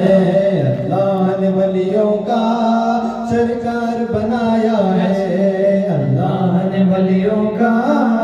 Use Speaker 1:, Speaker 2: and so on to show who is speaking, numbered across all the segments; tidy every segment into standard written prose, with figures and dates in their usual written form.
Speaker 1: अल्लाह ने वलियों का सरकार बनाया है, अल्लाह ने वलियों का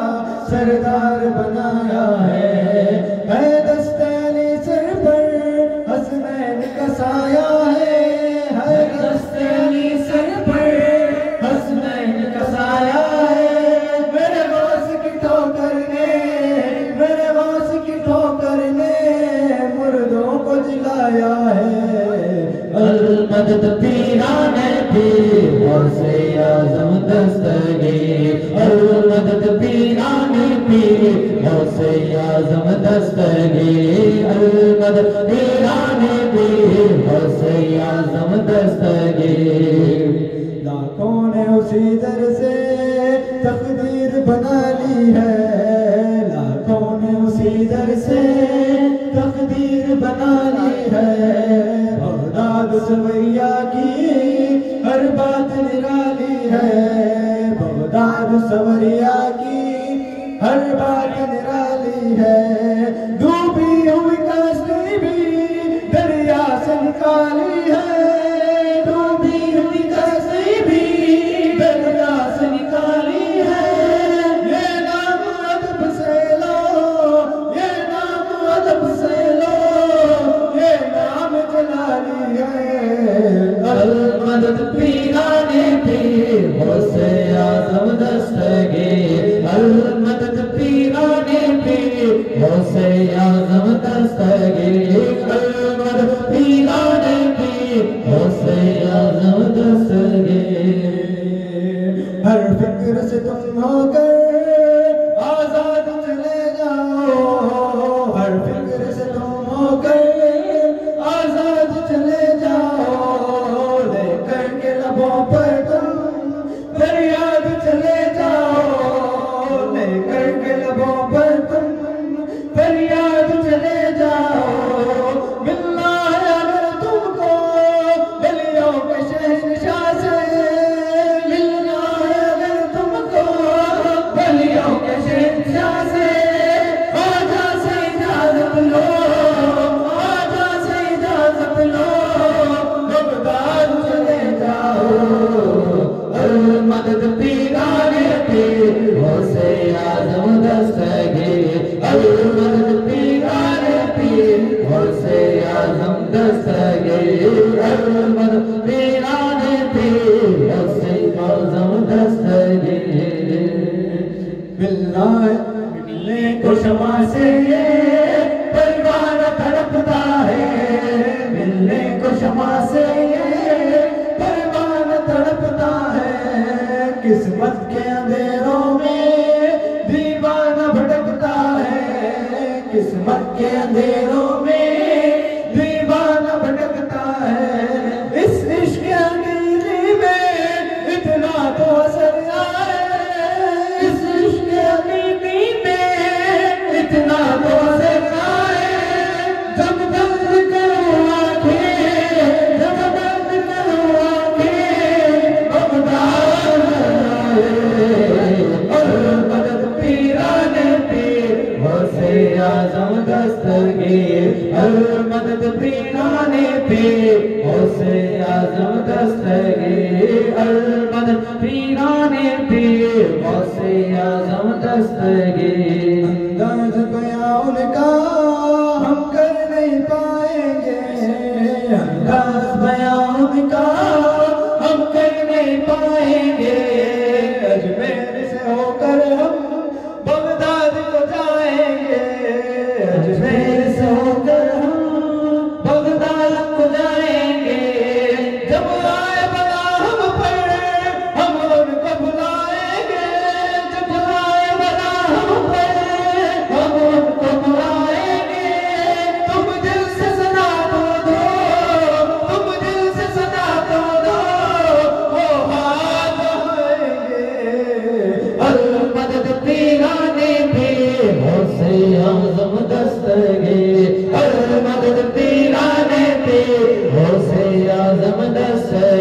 Speaker 1: सरदार बनाया है दस्ते अली सर पर हसनैन का साया है दस्ते अली सर पर हसनैन का साया है। मेरे गौस की ठोकर ने, मेरे गौस की ठोकर ने मुर्दों को जिलाया है। अल-मदद पीराने पीर गौसे आज़म दस्तगीर, अल-मदद पीराने पीर गौसे आज़म दस्तगीर, अल-मदद पीराने पीर गौसे आज़म दस्तगीर। लाखों ने उसी दर से तकदीर बना ली है, लाखों ने उसी दर से तकदीर बना ली है। बगदाद सवैया की हर बात निराली है, बगदाद सवैया की हर बात निराली है। डूबी हुई कश्ती भी दरिया से निकाली है, डूबी हुई कश्ती भी दरिया से निकाली है। ये नाम अदब से लो, ये नाम अदब से लो, ये नाम जलाली है। अल-मदद पीराने पीर गौसे आज़म दस्तगीर, अल-मदद पीराने पीर गौसे आज़म दस्तगीर, अल-मदद पीराने पीर गौसे आज़म दस्तगीर। हर फिक्र से तुम होकर आजाद चले जाओ, हर फिक्र से तुम होकर आजाद चले जाओ, लेकर के लबों पर तुम फरियाद चले जाओ, लेकर के लबों पर तुम फरियाद चले जाओ। मिलना है अगर तुमको बलियों के शहंशाह से, मिलना है अगर तुमको बलियों के शहंशाह से, आजा से इजाजत लो, आजा से इजाजत लो, बगदाद चले जाओ। अल-मदद पीराने पीर गौसे आज़म दस्तगीर, अल-मदद पीराने पीर गौसे आज़म दस्तगीर, अल-मदद पीराने पीर गौसे आज़म दस्तगीर। मिलने को शमा से ये परवान तड़पता है, मिलने को शमा से ये परवान तड़पता है। किस्मत के अंधेरों में दीवाना भटकता है, किस्मत के अंधेरों में दीवाना भटकता है। इस इश्क के अंधेरे में इतना तो असर आए, इस इश्क के अंधेरे में इतना तो असर आए। जब बंद करो आंखें, जब बंद करो आंखें, बगदाद आए। अल-मदद पीराने पीर गौसे आज़म दस्तगीर, अल-मदद पीराने पीर गौसे आज़म दस्तगीर, अल-मदद पीराने पीर गौसे आज़म दस्तगीर। अंदाज़ बयां उनका हम कर नहीं पाएंगे, अंदाज़ बयां उनका हम कर नहीं पाएंगे। अजमेर से होकर हम बगदाद को जाएंगे, अजमेर से होकर हम बगदाद को जाएंगे। जब आए बला हम पर हम उनको बुलाएंगे, जब आए बला हम पर हम उनको बुलाएंगे। तुम दिल से सदा तो दो, तुम दिल से सदा तो दो, वो हाथ आएंगे। अल-मदद पीराने पीर गौसे आज़म दस्तगीर, अल-मदद पीराने पीर गौसे आज़म दस्तगीर।